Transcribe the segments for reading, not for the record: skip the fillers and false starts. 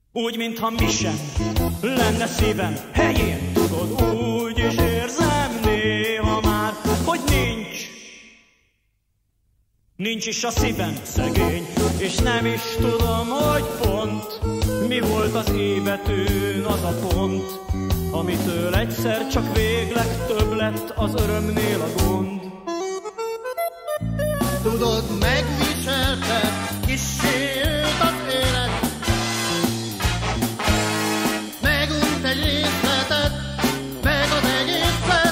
Úgy, mintha mi sem lenne szívem helyén, tudod, úgy is érzem néha már, hogy nincs is a szívem szegény, és nem is tudom, hogy pont mi volt az I betűn az a pont, amitől egyszer csak végleg több lett az örömnél a gond. Tudod, megviselte kissé őt az élet, megunt egy részletet, meg az egészet.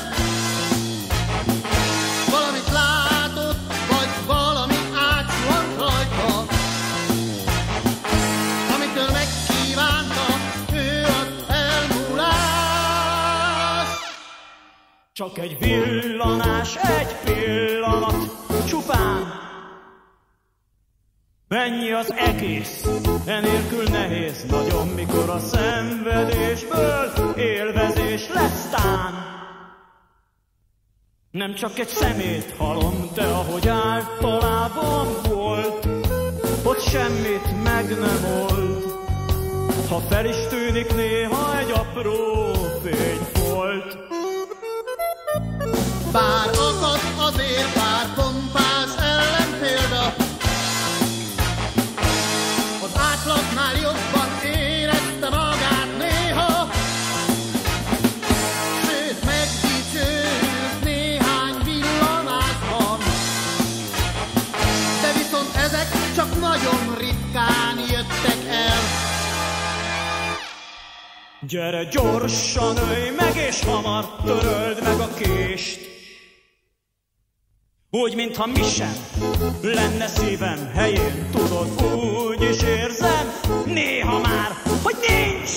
Valamit látott, vagy valami átsuhant rajta, amitől megkívánta ő az elmúlás. Csak egy villanás, egy pillanat, csupán. Mennyi az egész, enélkül nehéz, nagyon mikor a szenvedésből élvezés lesz tán. Nem csak egy szemét halom, de ahogy általában volt, ott semmit meg nem old. Ha fel is tűnik néha egy apró fényfolt. Bár akad azért pár pompás ellenpélda, az átlagnál jobban érezte magát néha, sőt megdicsőült néhány villanásban, de viszont ezek csak nagyon ritkán jöttek el. Gyere gyorsan, ölj meg, és hamar töröld meg a kést. Úgy, mintha mi sem lenne szívem helyén, tudod, úgy is érzem néha már, hogy nincs.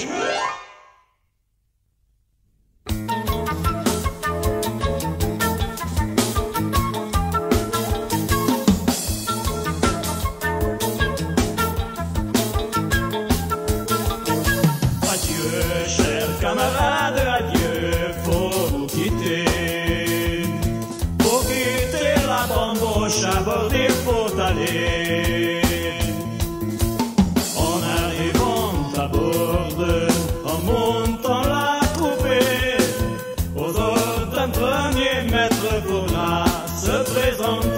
Adieu, cher camarade, adieu, faut quitter. Il faut aller. En arrivant à Bordeaux, en montant la coupée, aux ordres d'un premier maître pour là se présenter.